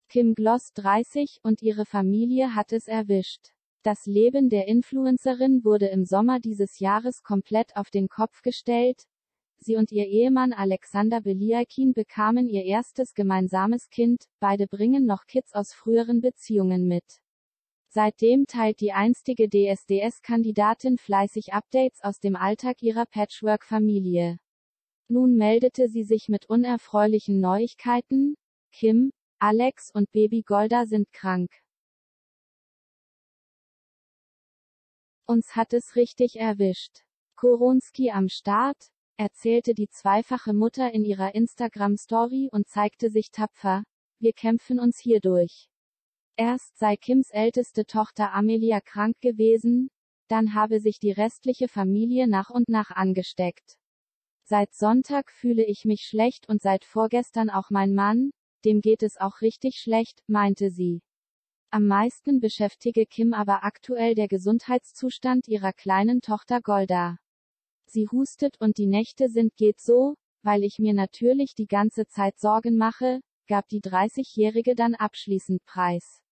Kim Gloss 30 und ihre Familie hat es erwischt. Das Leben der Influencerin wurde im Sommer dieses Jahres komplett auf den Kopf gestellt. Sie und ihr Ehemann Alexander Beliakin bekamen ihr erstes gemeinsames Kind, beide bringen noch Kids aus früheren Beziehungen mit. Seitdem teilt die einstige DSDS-Kandidatin fleißig Updates aus dem Alltag ihrer Patchwork-Familie. Nun meldete sie sich mit unerfreulichen Neuigkeiten. Kim, Alex und Baby Golda sind krank. Uns hat es richtig erwischt. Koronski am Start, erzählte die zweifache Mutter in ihrer Instagram-Story und zeigte sich tapfer. Wir kämpfen uns hier durch. Erst sei Kims älteste Tochter Amelia krank gewesen, dann habe sich die restliche Familie nach und nach angesteckt. Seit Sonntag fühle ich mich schlecht und seit vorgestern auch mein Mann, dem geht es auch richtig schlecht, meinte sie. Am meisten beschäftige Kim aber aktuell der Gesundheitszustand ihrer kleinen Tochter Golda. Sie hustet und die Nächte sind geht so, weil ich mir natürlich die ganze Zeit Sorgen mache, gab die 30-Jährige dann abschließend preis.